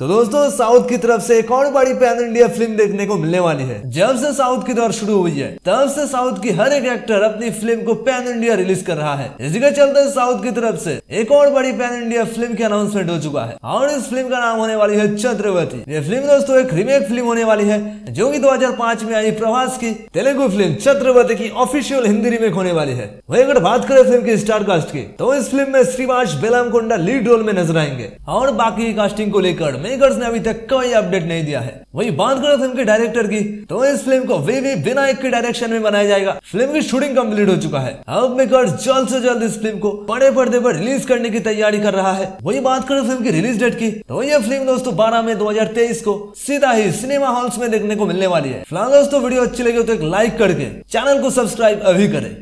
तो दोस्तों साउथ की तरफ से एक और बड़ी पैन इंडिया फिल्म देखने को मिलने वाली है। जब से साउथ की दौर शुरू हुई है तब से साउथ की हर एक एक्टर अपनी फिल्म को पैन इंडिया रिलीज कर रहा है। इसी के चलते साउथ की तरफ से एक और बड़ी पैन इंडिया फिल्म की अनाउंसमेंट हो चुका है और इस फिल्म का नाम होने वाली है छत्रपति। ये फिल्म दोस्तों एक रीमेक फिल्म होने वाली है जो कि 2005 में आई प्रभास की तेलुगु फिल्म छत्रपति की ऑफिशियल हिंदी रीमेक होने वाली है। वही अगर बात करें फिल्म की स्टार कास्ट की तो इस फिल्म में श्रीवास बेलामकोंडा लीड रोल में नजर आएंगे और बाकी कास्टिंग को लेकर मेकर्स ने अभी तक कोई अपडेट नहीं दिया है। वही बात करें फिल्म के डायरेक्टर की तो इस फिल्म को वी विनायक के डायरेक्शन में बनाया जाएगा। फिल्म की शूटिंग कंप्लीट हो चुका है। अब मेकर्स जल्द से जल्द इस फिल्म को बड़े पर्दे पर रिलीज करने की तैयारी कर रहा है। वही बात करें फिल्म की रिलीज डेट की तो यह फिल्म दोस्तों 12 मई 2023 को सीधा ही सिनेमा हॉल्स में देखने को मिलने वाली है। फिलहाल दोस्तों वीडियो अच्छी लगी तो एक लाइक करके चैनल को सब्सक्राइब अभी करें।